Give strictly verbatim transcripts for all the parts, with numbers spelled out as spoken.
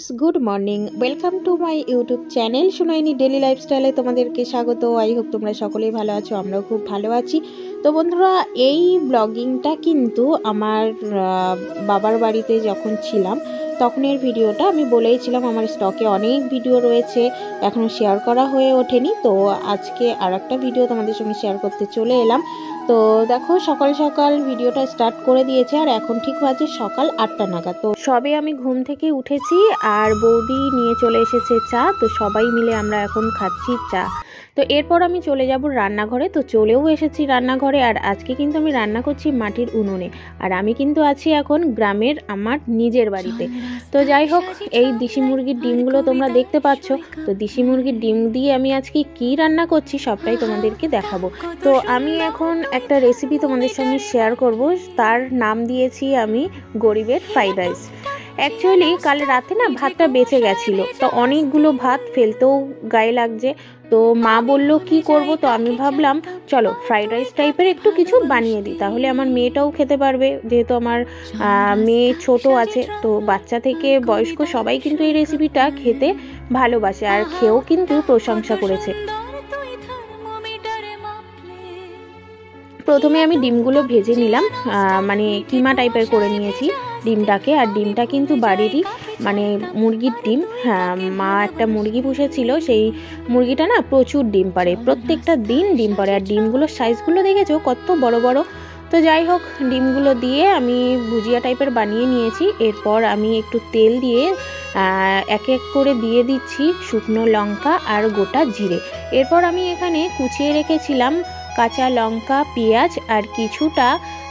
Good morning, welcome to my YouTube channel Sunayani daily লাইফস্টাইলে তোমাদেরকে স্বাগত। আই হোপ তোমরা সকলেই ভালো আছো, আমরাও খুব ভালো আছি। তো বন্ধুরা, এই ব্লগিংটা কিন্তু আমার বাবার বাড়িতে যখন ছিলাম তখনের ভিডিওটা। আমি বলেইছিলাম আমার স্টকে অনেক ভিডিও রয়েছে, এখনও শেয়ার করা হয়ে ওঠেনি। তো আজকে আর একটা ভিডিও তোমাদের সঙ্গে শেয়ার করতে চলে এলাম। তো দেখো, সকাল সকাল ভিডিওটা স্টার্ট করে দিয়েছে আর এখন ঠিক বাজে সকাল আটটা নাগাদ। তো সবে আমি ঘুম থেকে উঠেছি আর বৌদি নিয়ে চলে এসেছে চা। তো সবাই মিলে আমরা এখন খাচ্ছি চা। তো এরপর আমি চলে যাব রান্নাঘরে। তো চলেও এসেছি রান্নাঘরে, আর আজকে কিন্তু আমি রান্না করছি মাটির উনুনে। আর আমি কিন্তু আছি এখন গ্রামের আমার নিজের বাড়িতে। তো যাই হোক, এই দেশি মুরগির ডিমগুলো তোমরা দেখতে পাচ্ছ। তো দেশি মুরগির ডিম দিয়ে আমি আজকে কি রান্না করছি সবটাই তোমাদেরকে দেখাবো। তো আমি এখন একটা রেসিপি তোমাদের সঙ্গে শেয়ার করব, তার নাম দিয়েছি আমি গরিবের ফ্রাইড রাইস। অ্যাকচুয়ালি কাল রাতে না ভাতটা বেঁচে গেছিলো, তো অনেকগুলো ভাত ফেলতেও গায়ে লাগছে। তো মা বলল কি করব, তো আমি ভাবলাম চলো ফ্রাইড রাইস টাইপের একটু কিছু বানিয়ে দিই, তাহলে আমার মেয়েটাও খেতে পারবে, যেহেতু আমার মেয়ে ছোট আছে। তো বাচ্চা থেকে বয়স্ক সবাই কিন্তু এই রেসিপিটা খেতে ভালোবাসে আর খেয়েও কিন্তু প্রশংসা করেছে। প্রথমে আমি ডিমগুলো ভেজে নিলাম, মানে কিমা টাইপের করে নিয়েছি ডিমটাকে। আর ডিমটা কিন্তু বাড়িরই, মানে মুরগির ডিম। হ্যাঁ, মা একটা মুরগি পুষেছিল, সেই মুরগিটা না প্রচুর ডিম পাড়ে, প্রত্যেকটা দিন ডিম পাড়ে। আর ডিমগুলোর সাইজগুলো দেখেছো কত বড় বড়। তো যাই হোক, ডিমগুলো দিয়ে আমি ভুজিয়া টাইপের বানিয়ে নিয়েছি। এরপর আমি একটু তেল দিয়ে এক এক করে দিয়ে দিচ্ছি শুকনো লঙ্কা আর গোটা জিরে। এরপর আমি এখানে কুচিয়ে রেখেছিলাম কাঁচা লঙ্কা, পেঁয়াজ আর কিছুটা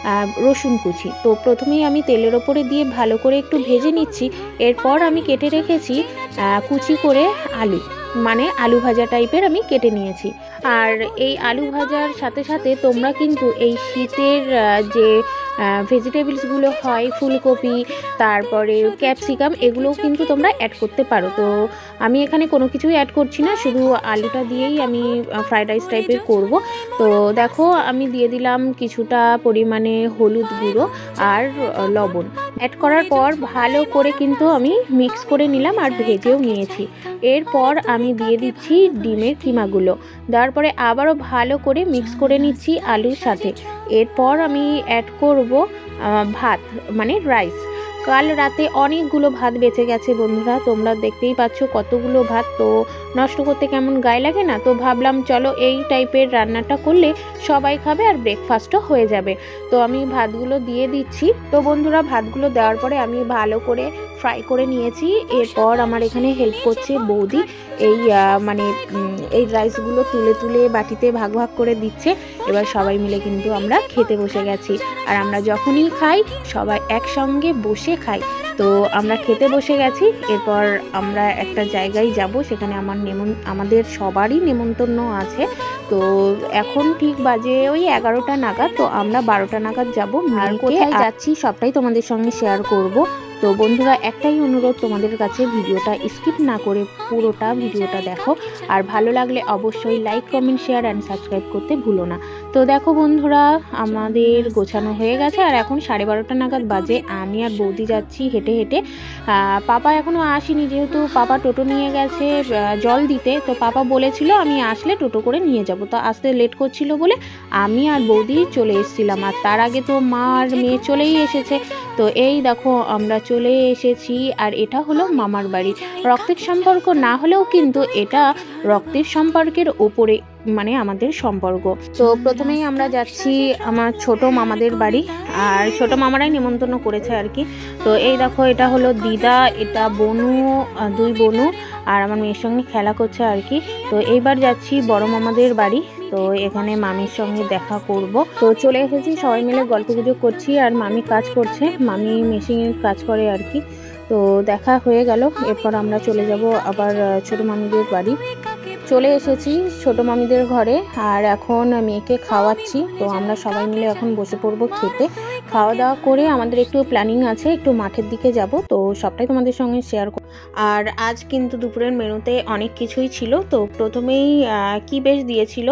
রসুন কুচি। তো প্রথমেই আমি তেলের ওপরে দিয়ে ভালো করে একটু ভেজে নিচ্ছি। এরপর আমি কেটে রেখেছি কুচি করে আলু, মানে আলু ভাজা টাইপের আমি কেটে নিয়েছি। আর এই আলু ভাজার সাথে সাথে তোমরা কিন্তু এই শীতের যে ভেজিটেবলসগুলো হয়, ফুলকপি, তারপরে ক্যাপসিকাম, এগুলোও কিন্তু তোমরা অ্যাড করতে পারো। তো আমি এখানে কোনো কিছুই অ্যাড করছি না, শুধু আলুটা দিয়েই আমি ফ্রাইড রাইস টাইপের করব। তো দেখো, আমি দিয়ে দিলাম কিছুটা পরিমাণে হলুদ গুঁড়ো আর লবণ। অ্যাড করার পর ভালো করে কিন্তু আমি মিক্স করে নিলাম আর ভেজেও নিয়েছি। এরপর আমি দিয়ে দিচ্ছি ডিমের কিমাগুলো, দেওয়ার পরে আবারও ভালো করে মিক্স করে নিচ্ছি আলুর সাথে। এরপর আমি অ্যাড করব ভাত, মানে রাইস। কাল রাতে অনেকগুলো ভাত বেঁচে গেছে বন্ধুরা, তোমরা দেখতেই পাচ্ছ কতগুলো ভাত। তো নষ্ট করতে কেমন গায়ে লাগে না, তো ভাবলাম চলো এই টাইপের রান্নাটা করলে সবাই খাবে আর ব্রেকফাস্টও হয়ে যাবে। তো আমি ভাতগুলো দিয়ে দিচ্ছি। তো বন্ধুরা, ভাতগুলো দেওয়ার পরে আমি ভালো করে ফ্রাই করে নিয়েছি। এরপর আমার এখানে হেল্প করছে বৌদি, এই মানে এই রাইসগুলো তুলে তুলে বাটিতে ভাগ ভাগ করে দিচ্ছে। এবার সবাই মিলে কিন্তু আমরা খেতে বসে গেছি। আর আমরা যখনই খাই সবাই একসঙ্গে বসে খাই। তো আমরা খেতে বসে গেছি। এরপর আমরা একটা জায়গায় যাব, সেখানে আমার নেমন আমাদের সবারই নেমন্তন্ন আছে। তো এখন ঠিক বাজে ওই এগারোটা নাগাদ। তো আমরা বারোটা নাগাদ যাব। আর কোথায় যাচ্ছি সবটাই তোমাদের সঙ্গে শেয়ার করব। তো বন্ধুরা, একটাই অনুরোধ তোমাদের কাছে, ভিডিওটা স্কিপ না করে পুরোটা ভিডিওটা দেখো। আর ভালো লাগলে অবশ্যই like, comment, share and subscribe করতে ভুলো না। তো দেখো বন্ধুরা, আমাদের গোছানো হয়ে গেছে আর এখন সাড়ে বারোটা নাগাদ বাজে। আমি আর বৌদি যাচ্ছি হেঁটে হেঁটে। পাপা এখনও আসেনি, যেহেতু পাপা টোটো নিয়ে গেছে জল দিতে। তো পাপা বলেছিল আমি আসলে টোটো করে নিয়ে যাব, তো আসতে লেট করছিল বলে আমি আর বৌদি চলে এসেছিলাম। আর তার আগে তো মা আর মেয়ে চলেই এসেছে। তো এই দেখো, আমরা চলে এসেছি। আর এটা হলো মামার বাড়ি। রক্তের সম্পর্ক না হলেও কিন্তু এটা রক্তের সম্পর্কের ওপরে, মানে আমাদের সম্পর্ক। তো প্রথমেই আমরা যাচ্ছি আমার ছোট মামাদের বাড়ি, আর ছোট মামারাই নেমন্তন্ন করেছে আর কি। তো এই দেখো, এটা হলো দিদা, এটা বনু, দুই বনু আর আমার মেয়ের সঙ্গে খেলা করছে আর কি। তো এইবার যাচ্ছি বড় মামাদের বাড়ি। তো এখানে মামির সঙ্গে দেখা করব। তো চলে এসেছি, সবাই মিলে গল্প গুজব করছি। আর মামি কাজ করছে, মামি মেশিনের কাজ করে আর কি। তো দেখা হয়ে গেল। এরপর আমরা চলে যাব আবার ছোট মামিদের বাড়ি। চলে এসেছি ছোট মামিদের ঘরে আর এখন মেয়েকে খাওয়াচ্ছি। তো আমরা সবাই মিলে এখন বসে পড়বো খেতে। খাওয়া দাওয়া করে আমাদের একটু প্ল্যানিং আছে, একটু মাঠের দিকে যাব। তো সবটাই তোমাদের সঙ্গে শেয়ার করব। আর আজ কিন্তু দুপুরের মেনুতে অনেক কিছুই ছিল। তো প্রথমেই কি বেশ দিয়েছিল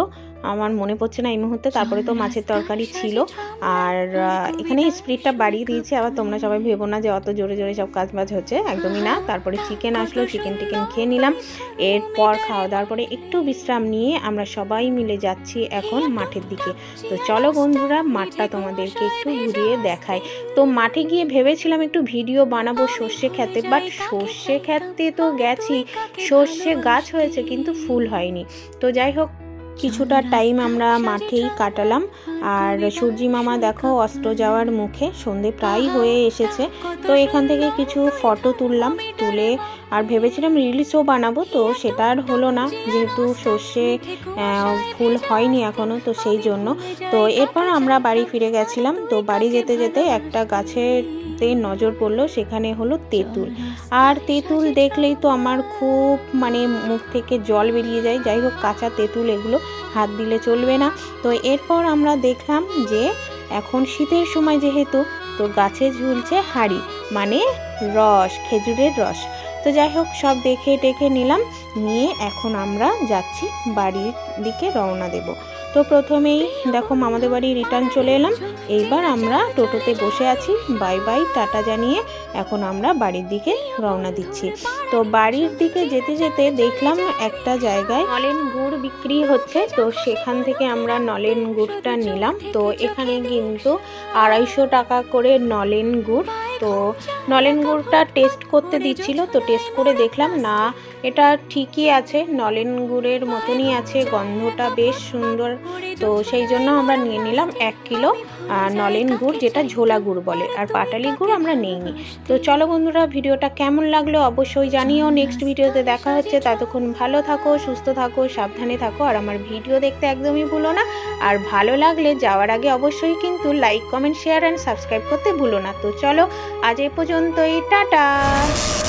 আমার মনে পড়ছে না এই মুহূর্তে। তারপরে তো মাছের তরকারি ছিল, আর এখানে স্পিডটা বাড়িয়ে দিয়েছি। আবার তোমরা সবাই ভেবো না যে অত জোরে জোরে সব কাজ বাজ হচ্ছে, একদমই না। তারপরে চিকেন আসলো, চিকেন টিকেন খেয়ে নিলাম। এরপর খাওয়া দাওয়ার পরে একটু বিশ্রাম নিয়ে আমরা সবাই মিলে যাচ্ছি এখন মাঠের দিকে। তো চলো বন্ধুরা, মাঠটা তোমাদেরকে একটু ঘুরিয়ে দেখাই। তো মাঠে গিয়ে ভেবেছিলাম একটু ভিডিও বানাবো সর্ষে খেতে, বাট সর্ষে খেতে তো গেছি, সর্ষে গাছ হয়েছে কিন্তু ফুল হয়নি। তো যাই হোক, কিছুটা টাইম আমরা মাঠেই কাটালাম। আর সূর্যি মামা দেখো অস্ত যাওয়ার মুখে, সন্ধে প্রায় হয়ে এসেছে। তো এখান থেকে কিছু ফটো তুললাম, তুলে আর ভেবেছিলাম রিলসও বানাবো, তো সেটা আর হলো না যেহেতু সর্ষে ফুল হয়নি এখনো, তো সেই জন্য। তো এরপর আমরা বাড়ি ফিরে গেছিলাম। তো বাড়ি যেতে যেতে একটা গাছের নজর পড়লো, সেখানে হলো তেঁতুল। আর তেঁতুল দেখলেই তো আমার খুব মানে মুখ থেকে জল বেরিয়ে যায়। যাই হোক, কাঁচা তেঁতুল এগুলো হাত দিলে চলবে না। তো এরপর আমরা দেখলাম যে এখন শীতের সময় যেহেতু, তো গাছে ঝুলছে হাঁড়ি, মানে রস, খেজুরের রস। তো যাই হোক, সব দেখে টেখে নিলাম, নিয়ে এখন আমরা যাচ্ছি বাড়ির দিকে রওনা দেব। তো প্রথমেই দেখো মামাদের বাড়ি রিটার্ন চলে এলাম। এইবার আমরা টোটোতে বসে আছি, বাই বাই টাটা জানিয়ে এখন আমরা বাড়ির দিকে রওনা দিচ্ছি। তো বাড়ির দিকে যেতে যেতে দেখলাম একটা জায়গায় নলেন গুড় বিক্রি হচ্ছে, তো সেখান থেকে আমরা নলেন গুড়টা নিলাম। তো এখানে কিন্তু আড়াইশো টাকা করে নলেন গুড়। তো নলেন গুড়টা টেস্ট করতে দিচ্ছিল, তো টেস্ট করে দেখলাম না, এটা ঠিকই আছে, নলেন গুড়ের মতনই আছে, গন্ধটা বেশ সুন্দর। তো সেই জন্য আমরা নিয়ে নিলাম এক কিলো নলেন গুড়, যেটা ঝোলা গুড় বলে, আর পাটালি গুড় আমরা নেইনি। তো চলো বন্ধুরা, ভিডিওটা কেমন লাগলো অবশ্যই জানিও। নেক্সট ভিডিওতে দেখা হচ্ছে, ততক্ষণ ভালো থাকো, সুস্থ থাকো, সাবধানে থাকো, আর আমার ভিডিও দেখতে একদমই ভুলো না। আর ভালো লাগলে যাওয়ার আগে অবশ্যই কিন্তু like, comment, share and subscribe করতে ভুলো না। তো চলো আজ এই পর্যন্তই, টাটা।